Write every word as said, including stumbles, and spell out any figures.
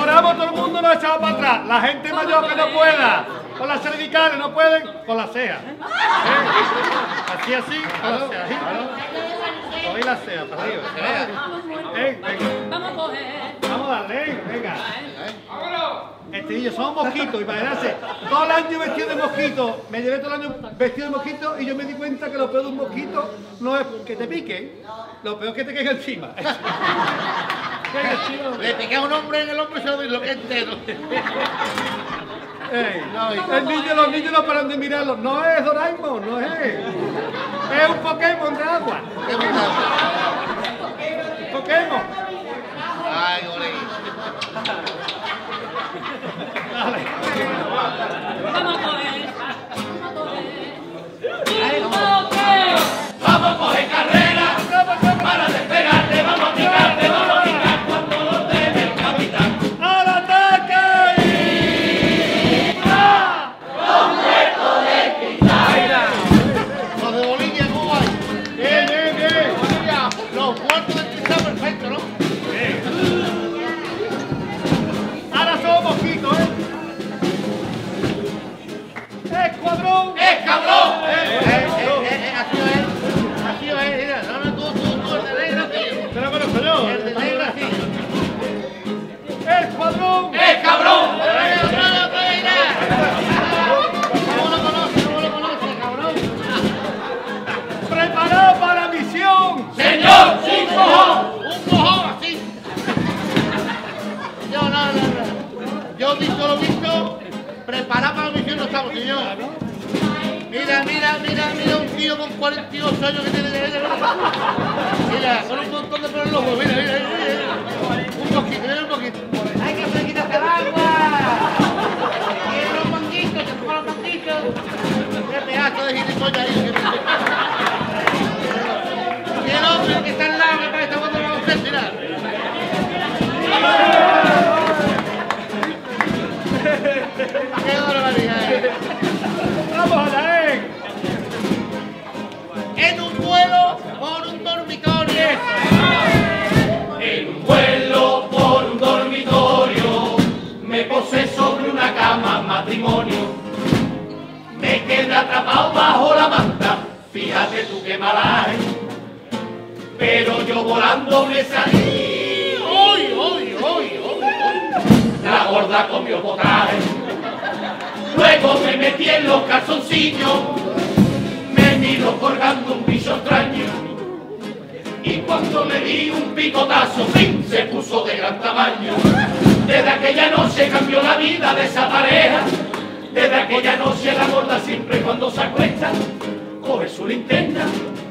enamoramos, todo el mundo nos ha echado para atrás. La gente mayor que no pueda, con las cervicales no pueden, con las cejas. ¿Eh? Así, así, con las cejas. Cogí las cejas para arriba. Eh, venga. Vamos a coger. Vamos a darle, venga. Este niño son mosquitos, imagínate, todo el año vestido de mosquito, me llevé todo el año vestido de mosquito y yo me di cuenta que lo peor de un mosquito no es que te pique, lo peor es que te caiga encima. Le piqué a un hombre en el hombro y se lo disloqué entero. Ey, no, el niño, los niños no paran de mirarlo, no es Doraemon, no es, es un Pokémon de agua. ¿Qué bonito? Pokémon. Ay, ole. Dale. Vamos a coger. Vamos a coger carrera para despegarte, vamos a picarte, vamos a picar cuando lo debe el capitán. ¡Al ataque! ¡Ah! ¡Completo de cristal! Los de Bolivia, ¿cómo hay? Bien, bien, bien. Bolivia, los muertos de cristal, perfecto, ¿no? Ahora somos mosquitos, ¿eh? ¡Escuadrón! ¡Es cabrón! Eh, eh, eh, eh, así es, así es, mira, no, no, tú, tú, tú, el de negro, sí. Se lo conozco yo. El de negro, sí. ¡Escuadrón! ¡Es cabrón! Eh, otra vez, otra vez, mira. ¿Cómo lo conoce, cómo lo conoce, cabrón? ¡Preparado para la misión! ¡Señor, sin cojón! Un cojón así. Yo, no, no, no. Yo, visto lo visto, preparado para la misión no estamos, señor. Mira, mira, mira, mira un tío con cuarenta y ocho años que tiene que ver. Mira, con un montón de pelos en los ojos, mira, mira, mira. Un poquito, mira un poquito. ¡Ay, que se quita el agua! ¡Quiero los manguitos, que pongo los manguitos! ¡Qué pedazo de gilipollas ahí! Y el hombre que está al lado, que parece cuando lo vamos a hacer, mira. ¡Qué barbaridad! eh. ¡Vamos a la E! En un vuelo por un dormitorio. En un vuelo por un dormitorio me posé sobre una cama matrimonio. Me quedé atrapado bajo la manta, fíjate tú qué malaje. Pero yo volando me salí. ¡Uy, uy, uy, uy! La gorda comió potaje. Luego me metí en los calzoncillos, me miró colgando un bicho extraño. Y cuando le di un picotazo, ¡pim!, se puso de gran tamaño. Desde aquella noche cambió la vida de esa pareja. Desde aquella noche la gorda siempre cuando se acuesta coge su linterna